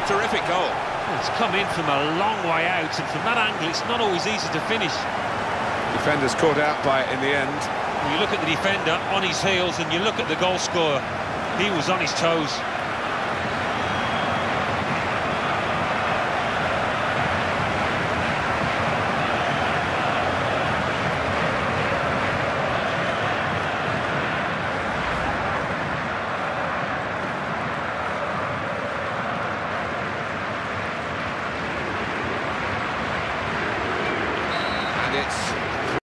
terrific goal. It's come in from a long way out, and from that angle, it's not always easy to finish. Defender's caught out by it in the end. You look at the defender on his heels, and you look at the goal scorer. He was on his toes.